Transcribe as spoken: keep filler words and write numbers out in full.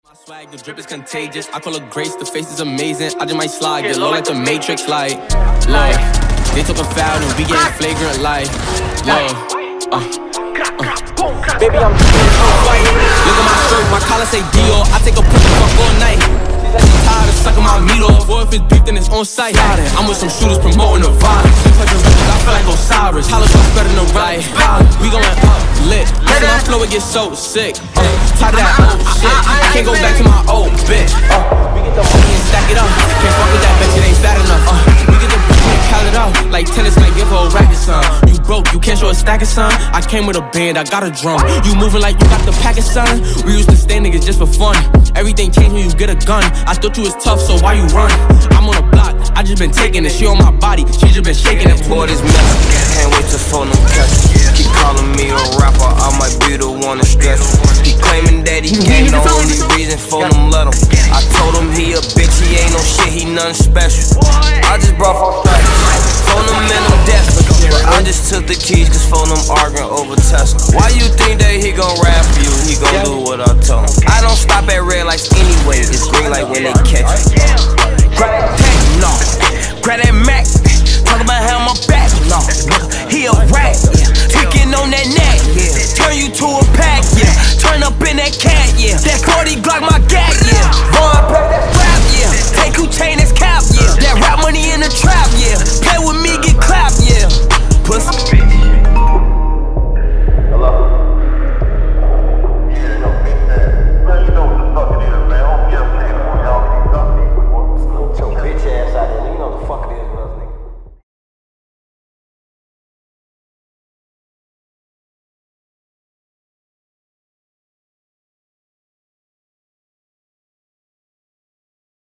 My swag, the drip is contagious. I call her Grace, the face is amazing. I just might slide, get low like the Matrix, like, low. They took a foul and we getting flagrant, like, low. Uh, uh. Baby, I'm so white. Look at my shirt, my collar say Dior. I take a pussy fuck all night. She tired of sucking my meat off. Or if it's beef, then it's on site. I'm with some shooters promoting the vibe. I feel like Osiris. Hollow so better than the right. We going up lit. Listen, my flow, it gets so sick. Uh, tired of that old shit. Can't go back to my old bitch. Uh, we get the money and stack it up. Can't fuck with that bitch, it ain't fat enough. Uh, we get the bitch and count it out. Like tennis, might give her a racket, son. You broke, you can't show a stack of son. I came with a band, I got a drum. You moving like you got the package, son. We used to stay niggas just for fun. Everything changed when you get a gun. I thought you was tough, so why you run? I'm on a block, I just been taking it. She on my body, she just been shaking it. Boy, this mess, can't wait to phone them catch. Keep calling me a rapper, I might be the one to stretch. He claiming that he came, the only reason for them let him. I told him he a bitch, he ain't no shit, he nothing special. I just brought Fortnite, phone them in them desperate. But I just took the keys, cause phone them arguing over Tesla. Why you think that he gon' rap for you? He gon' do what I told him. I don't stop at red lights anyway, it's green light when they catch me. Grab that tech, no. Grab that Mac, talk about how my back, no. He a rat, yeah. Tweaking on that neck, yeah. Turn you to a pack, yeah. Turn up in that cat, yeah. That forty